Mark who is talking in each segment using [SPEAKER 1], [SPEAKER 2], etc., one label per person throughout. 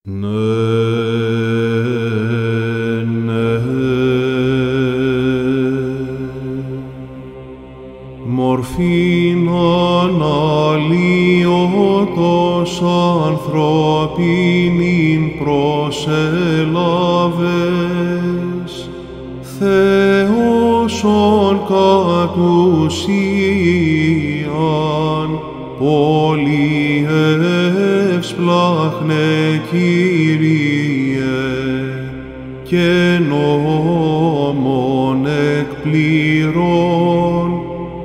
[SPEAKER 1] Ναι, ναι, μορφήν αναλύωτος ανθρωπίνην προσέλαβες, Θεός ον κατ' ουσίαν πολύ ευσπλάχνε, Κύριε, και νόμον εκπλήρων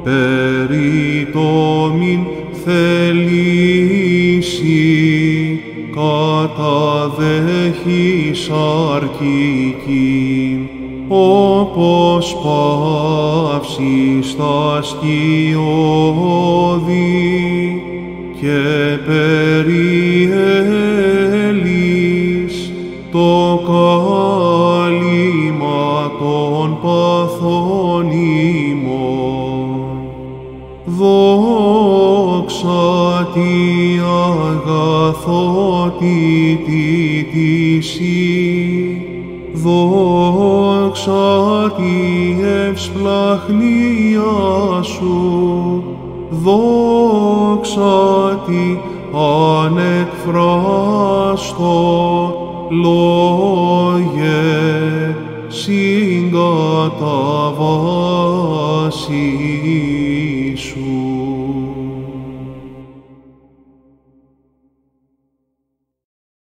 [SPEAKER 1] περιτόμην θελήσει καταδέχεις αρκικήν, όπως παύσεις τα σκιώδη και περιέλεις το κάλυμα των παθών ημών. Δόξα τη αγαθότητη τύση, δόξα τη ευσπλαχνία σου, δόξα τη ανεκφράστο λόγε συγκαταβάσει σου.